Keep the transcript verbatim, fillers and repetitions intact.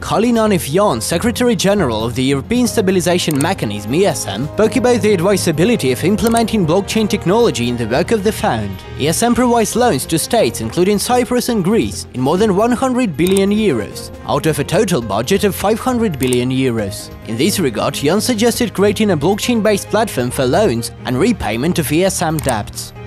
Kalin Anev Janse, Secretary-General of the European Stabilization Mechanism (E S M), spoke about the advisability of implementing blockchain technology in the work of the fund. E S M provides loans to states including Cyprus and Greece in more than one hundred billion euros, out of a total budget of five hundred billion euros. In this regard, Zhans suggested creating a blockchain-based platform for loans and repayment of E S M debts.